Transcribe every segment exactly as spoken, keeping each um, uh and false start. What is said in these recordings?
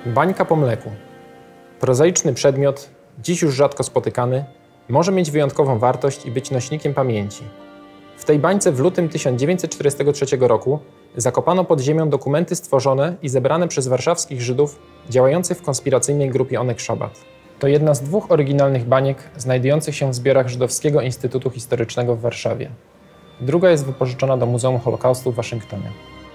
Bańka po mleku. Prozaiczny przedmiot, dziś już rzadko spotykany, może mieć wyjątkową wartość i być nośnikiem pamięci. W tej bańce w lutym tysiąc dziewięćset czterdziestego trzeciego roku zakopano pod ziemią dokumenty stworzone i zebrane przez warszawskich Żydów działających w konspiracyjnej grupie Onek Shabbat. To jedna z dwóch oryginalnych baniek znajdujących się w zbiorach Żydowskiego Instytutu Historycznego w Warszawie. Druga jest wypożyczona do Muzeum Holokaustu w Waszyngtonie.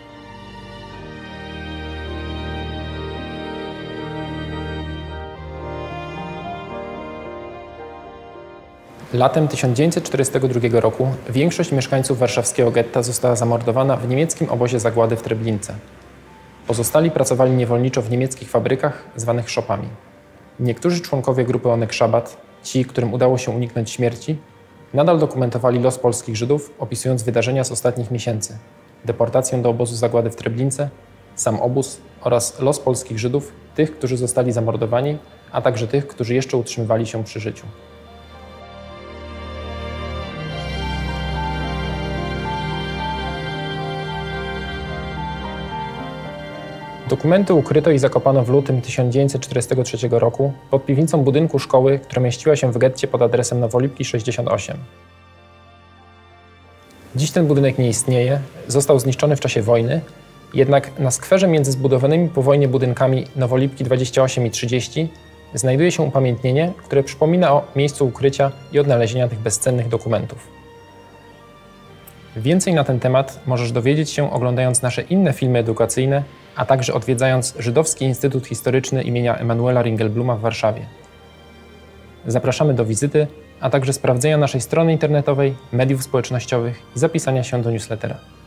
Latem tysiąc dziewięćset czterdziestego drugiego roku większość mieszkańców warszawskiego getta została zamordowana w niemieckim obozie zagłady w Treblince. Pozostali pracowali niewolniczo w niemieckich fabrykach zwanych szopami. Niektórzy członkowie grupy Onek Shabbat, ci, którym udało się uniknąć śmierci, nadal dokumentowali los polskich Żydów, opisując wydarzenia z ostatnich miesięcy, deportację do obozu zagłady w Treblince, sam obóz oraz los polskich Żydów, tych, którzy zostali zamordowani, a także tych, którzy jeszcze utrzymywali się przy życiu. Dokumenty ukryto i zakopano w lutym tysiąc dziewięćset czterdziestego trzeciego roku pod piwnicą budynku szkoły, która mieściła się w getcie pod adresem Nowolipki sześćdziesiąt osiem. Dziś ten budynek nie istnieje, został zniszczony w czasie wojny, jednak na skwerze między zbudowanymi po wojnie budynkami Nowolipki dwadzieścia osiem i trzydzieści znajduje się upamiętnienie, które przypomina o miejscu ukrycia i odnalezienia tych bezcennych dokumentów. Więcej na ten temat możesz dowiedzieć się oglądając nasze inne filmy edukacyjne, a także odwiedzając Żydowski Instytut Historyczny imienia Emanuela Ringelbluma w Warszawie. Zapraszamy do wizyty, a także sprawdzenia naszej strony internetowej, mediów społecznościowych i zapisania się do newslettera.